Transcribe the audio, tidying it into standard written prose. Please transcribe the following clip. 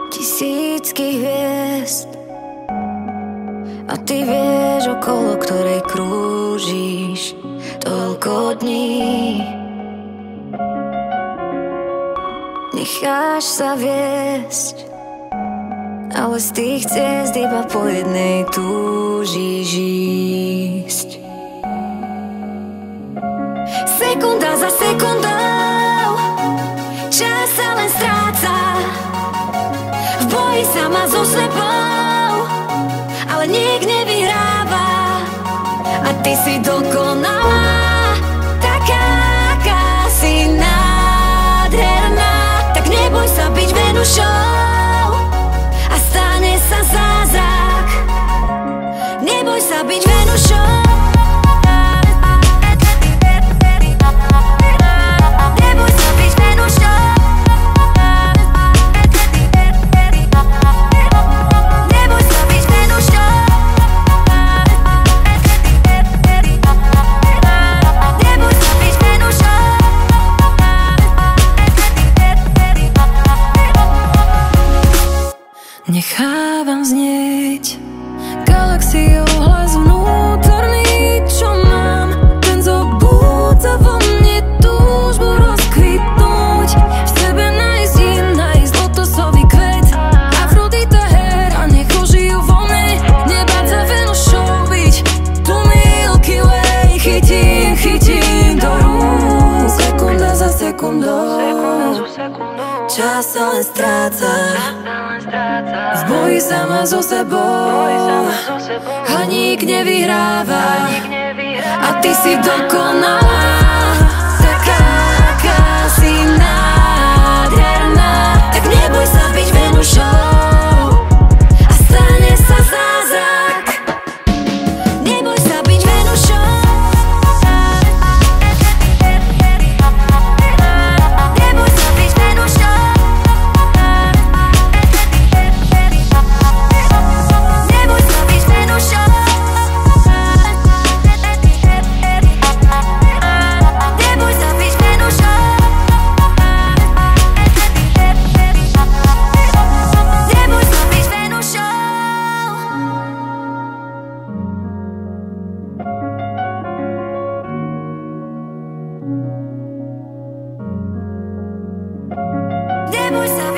tisícky hviezd a ty vieš, okolo ktorej krúžiš toľko dní. Necháš sa viesť, ale z tých ciest iba po jednej túžiš ísť. Sekunda za sekundou čas sa len stráca, v boji sama so sebou, ale nik nevyhráva. A ty si dokonalá, taká, aká si nádherná. Tak neboj sa byť Venušou a stane sa zázrak. Neboj sa byť Venušou. Nechávam znieť galaxiou hlas vnútorný, čo mám. Ten zobúdza vo mne túžbu rozkvitnúť, v sebe nájsť lotosový kvet. Afrodita héra, nech ožijú vo mne, nebáť sa Venušou byť tu Milky Way. Chytím do rúk, sekunda za sekundou, čas sa len stráca, v boji sama so sebou a nik nevyhráva. A ty si dokonalá, taká, aká si nádherná. Tak neboj sa byť Venušou a stane sa zázrak. Neboj sa byť Venušou. Neboj sa byť Venušou. Neboj sa